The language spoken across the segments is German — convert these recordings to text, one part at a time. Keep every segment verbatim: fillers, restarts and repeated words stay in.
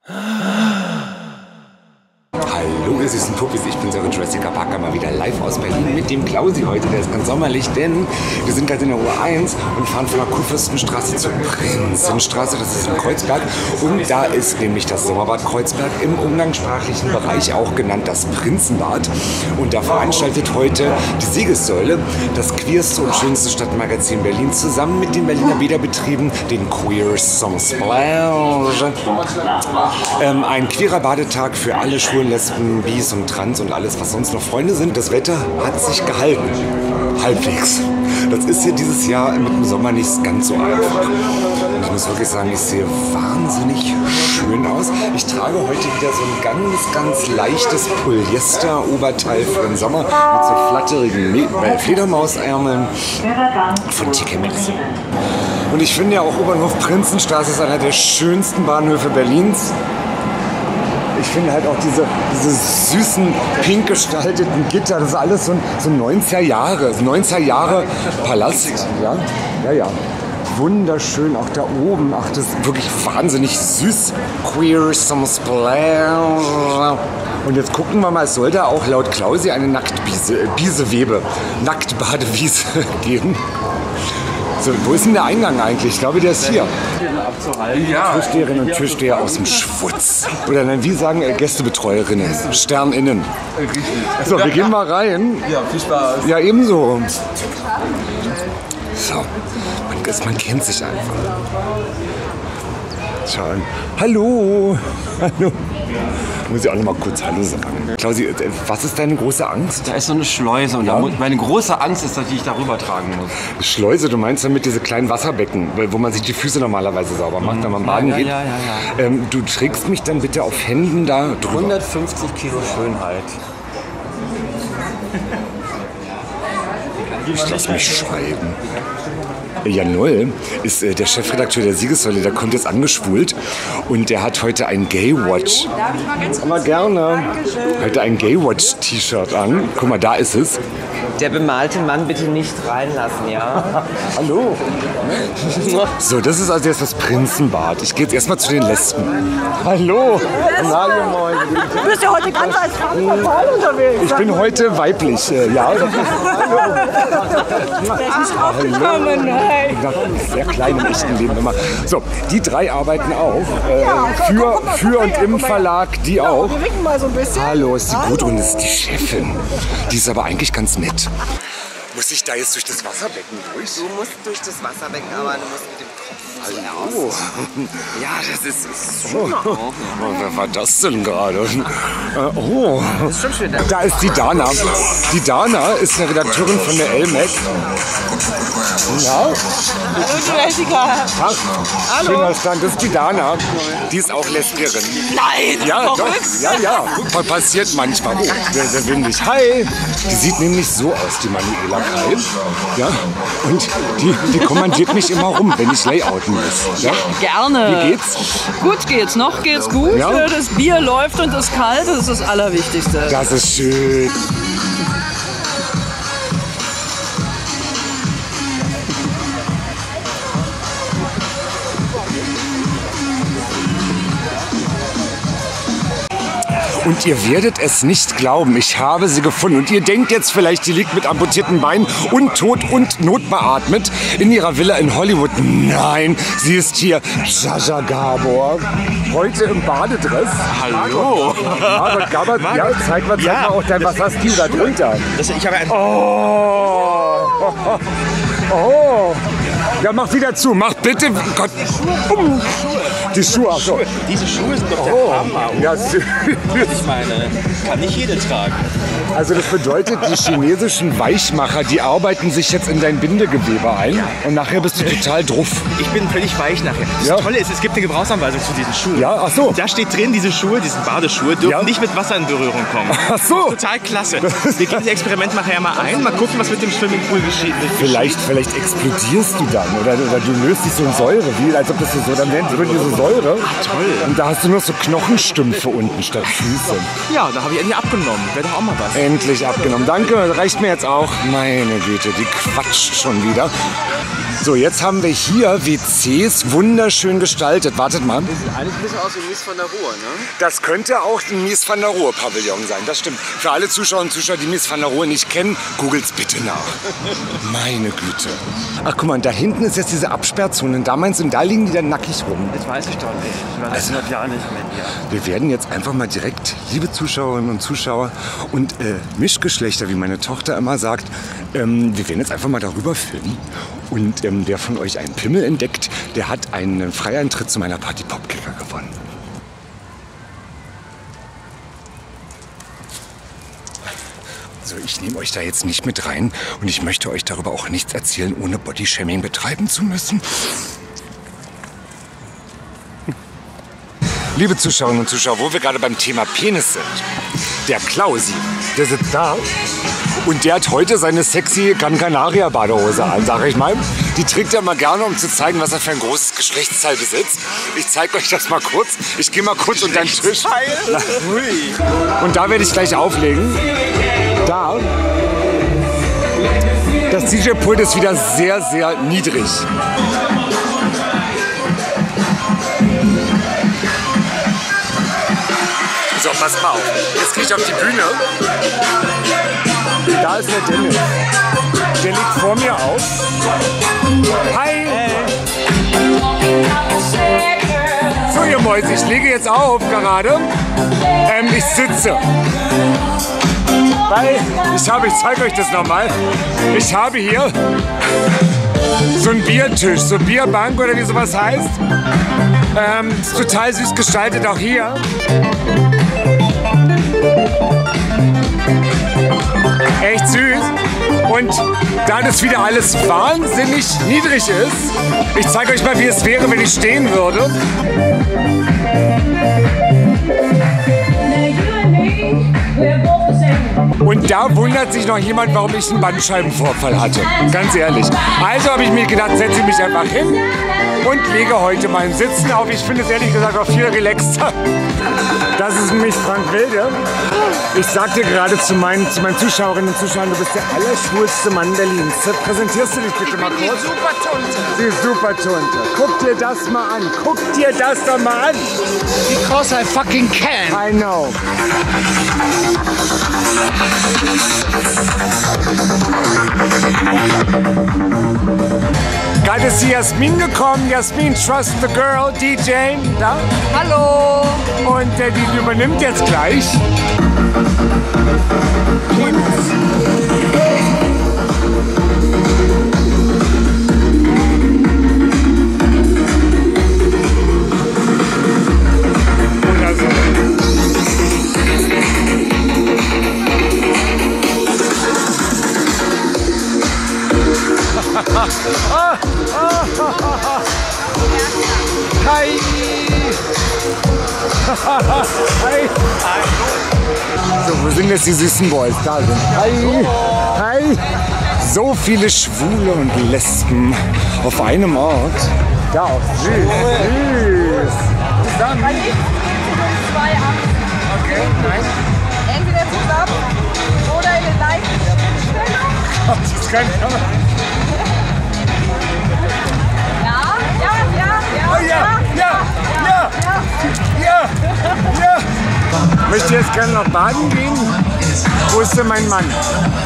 Hallo ihr süßen Puppis, ich bin Sören Jurassic Parker mal wieder live aus Berlin mit dem Klausi heute, der ist ganz sommerlich, denn wir sind gerade in der U eins und fahren von der Kurfürstenstraße zur Prinzenstraße, das ist in Kreuzberg, und da ist nämlich das Sommerbad Kreuzberg, im umgangssprachlichen Bereich auch genannt das Prinzenbad, und da veranstaltet heute die Siegessäule, das queerste und schönste Stadtmagazin Berlins, zusammen mit den Berliner Bäderbetrieben, den Queer Song Splash, ähm, ein queerer Badetag für alle Schwulen, Lesben, Bis und Trans und alles, was sonst noch Freunde sind. Das Wetter hat sich gehalten. Halbwegs. Das ist hier dieses Jahr mit dem Sommer nicht ganz so einfach. Und ich muss wirklich sagen, ich sehe wahnsinnig schön aus. Ich trage heute wieder so ein ganz, ganz leichtes Polyester-Oberteil für den Sommer mit so flatterigen Fledermausärmeln von T K Maxx. Und ich finde ja auch Oberhof Prinzenstraße ist einer der schönsten Bahnhöfe Berlins. Ich finde halt auch diese, diese süßen, pink gestalteten Gitter, das ist alles so ein, so ein neunziger Jahre, neunziger Jahre Palast. Ja, ja, ja. Wunderschön, auch da oben. Ach, das ist wirklich wahnsinnig süß. Queer some splash. Und jetzt gucken wir mal, es soll da auch laut Klausi eine Nacktbiesewebe, Nacktbadewiese geben. So, wo ist denn der Eingang eigentlich? Ich glaube, der ist hier. Ja. Türsteherinnen und Türsteher aus dem Schwutz. Oder nein, wie sagen äh, Gästebetreuerinnen? SternInnen. So, wir gehen mal rein. Ja, viel Spaß. Ja, ebenso. So, man, man kennt sich einfach. Schau an. Hallo. Hallo. Muss ich auch noch mal kurz Hallo sagen. Klausi, was ist deine große Angst? Da ist so eine Schleuse und ja. da, meine große Angst ist, dass ich da rüber tragen muss. Schleuse, du meinst damit diese kleinen Wasserbecken, wo man sich die Füße normalerweise sauber macht, mhm. wenn man baden ja, geht? Ja, ja, ja. Ähm, du trägst mich dann bitte auf Händen da drüber. hundertfünfzig Kilo Schönheit. Ich lass mich schreiben. Jan Noll ist äh, der Chefredakteur der Siegessäule, der kommt jetzt angeschwult und der hat heute ein Gay-Watch. Darf ich mal ganz kurz? Aber gerne. Dankeschön. Heute ein Gay-Watch-T-Shirt an. Guck mal, da ist es. Der bemalte Mann bitte nicht reinlassen, ja? Hallo. So, das ist also jetzt das Prinzenbad. Ich gehe jetzt erstmal zu den Lesben. Hallo. Na, ihr Moin. Du bist ja heute ganz als Frankfurt unterwegs. Ich bin heute weiblich, äh, ja. Das ist aufgekommen, hey. Sehr klein im echten Leben immer. So, die drei arbeiten auch. Äh, für, für und im Verlag, die auch. Wir winken mal so ein bisschen. Hallo, ist die Gudrun, das ist die Chefin. Die ist aber eigentlich ganz nett. Muss ich da jetzt durch das Wasserbecken durch? Du musst durch das Wasserbecken, aber du musst mit dem Kopf so Oh. aus. Ja, das ist Oh. Oh, wer war das denn gerade? Äh, oh, Das ist schon schön. da ist die Dana. Die Dana ist eine Redakteurin von der L M A C. Ja. Hallo Jessica. Ach, schöner Stand. Das ist die Dana. Die ist auch Lesbierin. Nein. Ja, doch. Ja, ja. Guck, passiert manchmal. Oh, sehr, sehr windig. Hi. Die sieht nämlich so aus, die Manuela Kai. Ja. Und die, die kommandiert mich immer rum, wenn ich layouten muss. Ja? Gerne. Wie geht's? Gut geht's, noch geht's gut. Ja? Das Bier läuft und ist kalt, das ist das Allerwichtigste. Das ist schön. Und ihr werdet es nicht glauben, ich habe sie gefunden. Und ihr denkt jetzt vielleicht, die liegt mit amputierten Beinen und tot und notbeatmet in ihrer Villa in Hollywood. Nein, sie ist hier, Jaja Gabor. Heute im Badedress. Hallo. Margot Gabor, ja, zeig mal, zeig Ja, mal auch dein, was hast du da drunter? Das, ich habe ein Oh. Oh. Ja, mach wieder zu. Mach bitte. Gott. Um. Die Schuhe. Ach so. Diese Schuhe sind doch der Oh. Hammer. Ja, Ich meine, kann nicht jede tragen. also das bedeutet, die chinesischen Weichmacher, die arbeiten sich jetzt in dein Bindegewebe ein und nachher bist du total druff. Ich bin völlig weich nachher. Das Ja. Tolle ist, es gibt eine Gebrauchsanweisung zu diesen Schuhen. Ja, ach so. Da steht drin, diese Schuhe, diese Badeschuhe, dürfen Ja. nicht mit Wasser in Berührung kommen. Ach so. Total klasse. Wir gehen das Experiment nachher mal ein, mal gucken, was mit dem Swimmingpool geschieht. Vielleicht, vielleicht explodierst du dann oder, oder du löst dich so in Säure, wie, als ob das so, dann wären drin diese Säure. Toll. Und da hast du nur so Knochenstümpfe unten statt Füße. Ja, da habe ich endlich abgenommen. Wäre doch auch mal was. Endlich abgenommen. Danke, reicht mir jetzt auch. Meine Güte, die quatscht schon wieder. So, jetzt haben wir hier W Cs wunderschön gestaltet. Wartet mal. Sieht eigentlich ein bisschen aus wie Mies van der Rohe, ne? Das könnte auch ein Mies van der Rohe Pavillon sein, das stimmt. Für alle Zuschauer und Zuschauer, die Mies van der Rohe nicht kennen, googelt's bitte nach. Meine Güte. Ach guck mal, da hinten ist jetzt diese Absperrzone. Da meinst du, da liegen die dann nackig rum. Das weiß ich doch nicht. Ich war Also- seit hundert Jahren nicht mehr hier. Wir werden jetzt einfach mal direkt, liebe Zuschauerinnen und Zuschauer und äh, Mischgeschlechter, wie meine Tochter immer sagt, ähm, wir werden jetzt einfach mal darüber filmen. Und ähm, wer von euch einen Pimmel entdeckt, der hat einen Freieintritt zu meiner Party Popkicker gewonnen. So, ich nehme euch da jetzt nicht mit rein und ich möchte euch darüber auch nichts erzählen, ohne Bodyshaming betreiben zu müssen. Liebe Zuschauerinnen und Zuschauer, wo wir gerade beim Thema Penis sind, der Klausi, der sitzt da und der hat heute seine sexy Gran Canaria Badehose an, sag ich mal. Die trägt er mal gerne, um zu zeigen, was er für ein großes Geschlechtsteil besitzt. Ich zeige euch das mal kurz. Ich gehe mal kurz unter den Tisch. Und da werde ich gleich auflegen. Da. Das D J-Pult ist wieder sehr, sehr niedrig. So, pass mal auf. Jetzt gehe ich auf die Bühne. Da ist der Dennis. Der liegt vor mir auf. Hi! So, ihr Mäuse, ich lege jetzt auf gerade. Ähm, ich sitze. Weil ich habe, ich zeige euch das nochmal. Ich habe hier so einen Biertisch, so eine Bierbank oder wie sowas heißt. Ähm, ist total süß gestaltet, auch hier. Echt süß. Und da das wieder alles wahnsinnig niedrig ist, ich zeige euch mal, wie es wäre, wenn ich stehen würde. Und da wundert sich noch jemand, warum ich einen Bandscheibenvorfall hatte. Ganz ehrlich. Also habe ich mir gedacht, setze ich mich einfach hin und lege heute mein Sitzen auf. Ich finde es ehrlich gesagt auch viel relaxter. Das ist nämlich Frank Wilde. Ich sagte gerade zu meinen, zu meinen Zuschauerinnen und Zuschauern, du bist der allerschwulste Mann Berlins. Präsentierst du dich bitte mal kurz? Die super Tunte. Die super Tunte. Guck dir das mal an. Guck dir das doch mal an. Because I fucking can. I know. Gerade ist die Jasmin gekommen. Jasmin, Trust the Girl, D J. Da. Hallo. Und äh, die übernimmt jetzt gleich. Oder so. Hi! Hi! So, wo sind jetzt die süßen Boys? Da sind. Hi! Hi! So viele Schwule und Lesben auf einem Ort. Da auch süß. Süß. Zusammen. Zwei ab. Okay, nein. Entweder zusammen oder in den leichten Stellung. Das kann ich aber. Ja, ja, ja, ja. Oh ja, ja, ja, ja, ja. Möchtest du jetzt gerne noch baden gehen? Wo ist denn mein Mann?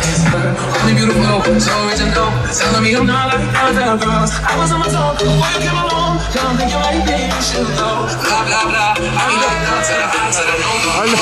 Hallo.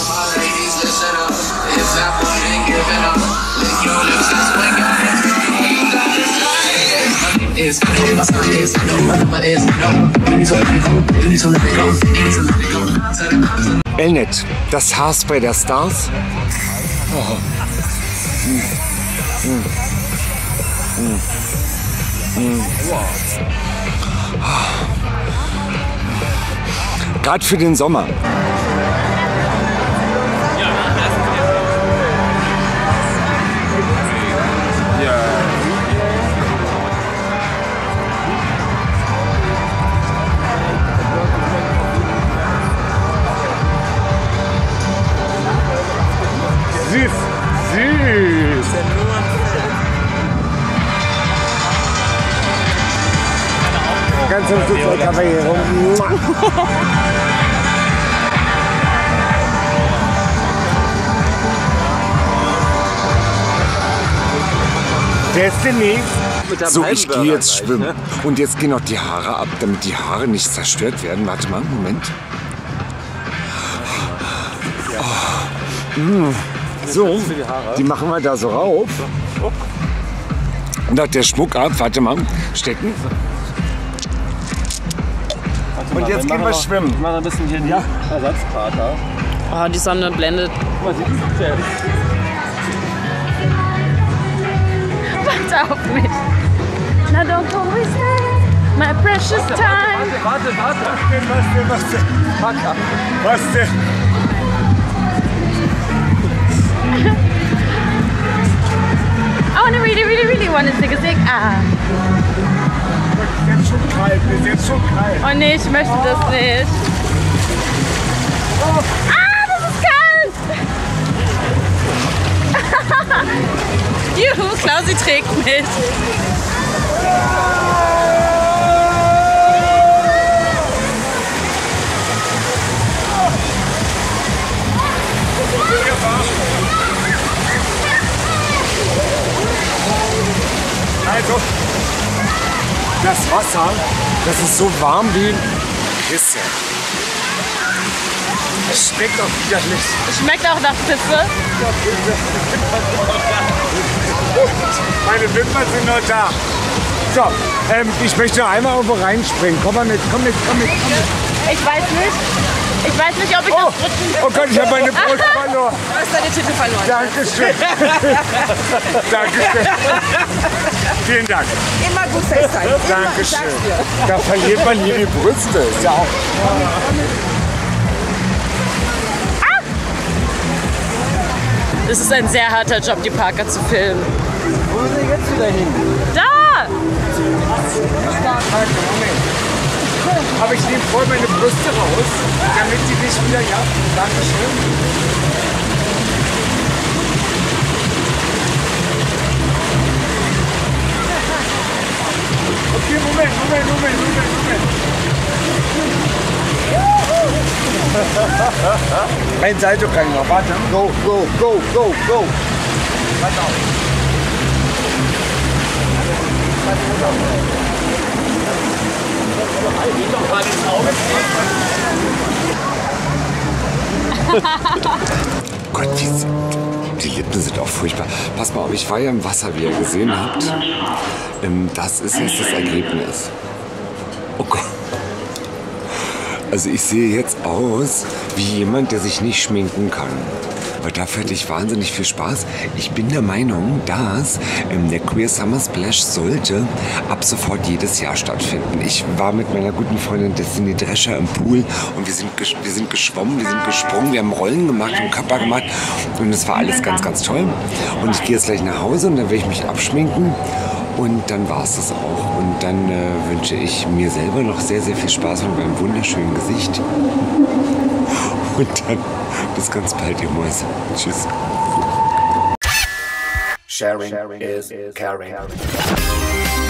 Elnet, das Haarspray der Stars. Oh. Mm. Mm. Mm. Mm. Gerade für den Sommer. Süß, süß. Caballero. Destiny. So, ich gehe jetzt schwimmen. Und jetzt gehen noch die Haare ab, damit die Haare nicht zerstört werden. Warte mal, Moment. Oh. Mm. So, die machen wir da so rauf. Und hat der Schmuck ab. Warte mal, stecken. Und jetzt gehen wir schwimmen. Ich mache ein bisschen hier die ja. Ersatzpartner. Oh, die Sonne blendet. Warte auf mich. Now don't go wasting my precious time. Warte, warte, warte. Was denn, was denn? Was denn? I wanna really, really, really wanna sing a sing. Ah. Wir sind schon kalt, wir sind schon kalt. Oh nee, ich möchte das nicht. Ah, das ist kalt! Juhu, Klausi trägt mich. Also, das Wasser, das ist so warm wie Pisse. Es schmeckt auch widerlich. Schmeckt auch nach Pisse. Meine Wimpern sind noch da. So, ähm, ich möchte noch einmal irgendwo reinspringen. Komm mal mit, komm mit, komm mit, komm mit. Ich weiß nicht. Ich weiß nicht, ob ich Oh, das rutschen oh Gott, ich habe meine Brust verloren. Du hast deine Titel verloren. Dankeschön. Dankeschön. Vielen Dank. Immer gut festhalten. Immer, ich Dankeschön. sag's dir. Da verliert man hier die Brüste. Ist ja auch. Es ist ein sehr harter Job, die Parker zu filmen. Wo ist er jetzt wieder hin? Da! Aber ich nehme voll meine Brüste raus, damit sie nicht wieder. Ja, Dankeschön. Okay, Moment, Moment, Moment, Moment, Moment. Ein Salto kann ich noch. Warte. Go, go, go, go, go. Pass auf. Gott, die, die Lippen sind auch furchtbar. Pass mal auf, ich war ja im Wasser, wie ihr gesehen habt. Das ist jetzt das Ergebnis. Oh Gott. Also ich sehe jetzt aus wie jemand, der sich nicht schminken kann. Aber dafür hätte ich wahnsinnig viel Spaß. Ich bin der Meinung, dass ähm, der Queer Summer Splash sollte ab sofort jedes Jahr stattfinden. Ich war mit meiner guten Freundin Destiny Drescher im Pool und wir sind, wir sind geschwommen, wir sind gesprungen, wir haben Rollen gemacht und Kappa gemacht und es war alles ganz, ganz toll. Und ich gehe jetzt gleich nach Hause und dann werde ich mich abschminken. Und dann war es das auch. Und dann äh, wünsche ich mir selber noch sehr, sehr viel Spaß mit meinem wunderschönen Gesicht. Und dann bis ganz bald, ihr Mäuse. Tschüss. Sharing is caring.